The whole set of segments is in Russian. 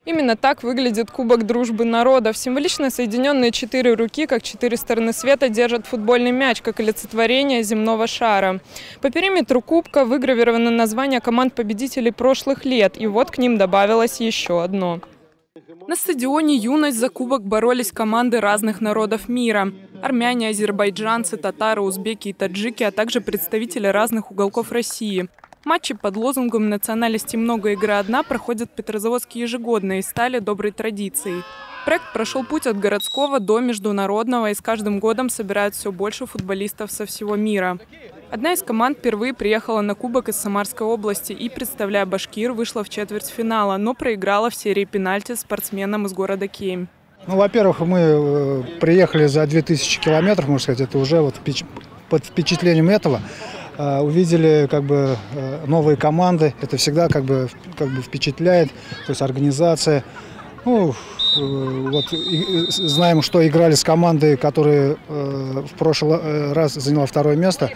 Именно так выглядит Кубок Дружбы Народов. Символично соединенные 4 руки, как 4 стороны света, держат футбольный мяч, как олицетворение земного шара. По периметру кубка выгравировано название команд-победителей прошлых лет, и вот к ним добавилось еще одно. На стадионе «Юность» за кубок боролись команды разных народов мира. Армяне, азербайджанцы, татары, узбеки и таджики, а также представители разных уголков России. Матчи под лозунгом «Национальности много, игра одна» проходят в Петрозаводске ежегодно и стали доброй традицией. Проект прошел путь от городского до международного, и с каждым годом собирают все больше футболистов со всего мира. Одна из команд впервые приехала на кубок из Самарской области и, представляя Башкир, вышла в четвертьфинала, но проиграла в серии пенальти спортсменам из города Кемь. Ну, во-первых, мы приехали за 2000 километров, можно сказать, это уже вот под впечатлением этого. Увидели новые команды, это всегда впечатляет, то есть организация. Ну, вот знаем, что играли с командой, которая в прошлый раз заняла 2-е место,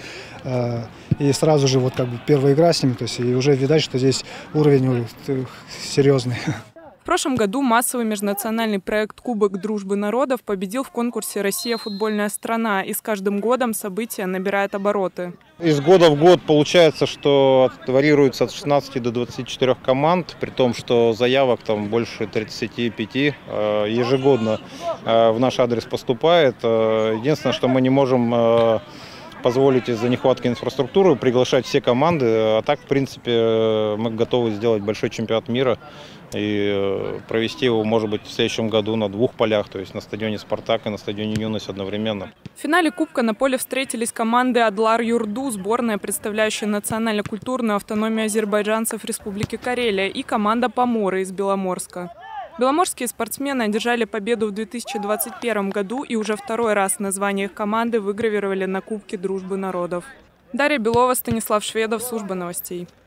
и сразу же первая игра с ними, то есть и уже видать, что здесь уровень серьезный. В прошлом году массовый межнациональный проект «Кубок Дружбы Народов» победил в конкурсе «Россия – футбольная страна», и с каждым годом событие набирает обороты. Из года в год получается, что варьируется от 16 до 24 команд, при том, что заявок там больше 35 ежегодно в наш адрес поступает. Единственное, что мы не можем позволить из-за нехватки инфраструктуры приглашать все команды, а так, в принципе, мы готовы сделать большой чемпионат мира и провести его, может быть, в следующем году на 2 полях, то есть на стадионе «Спартак» и на стадионе «Юность» одновременно. В финале Кубка на поле встретились команды «Адлар-Юрду», сборная, представляющая национально-культурную автономию азербайджанцев Республики Карелия, и команда «Поморы» из Беломорска. Беломорские спортсмены одержали победу в 2021 году и уже 2-й раз название их команды выгравировали на Кубке Дружбы Народов. Дарья Белова, Станислав Шведов, Служба новостей.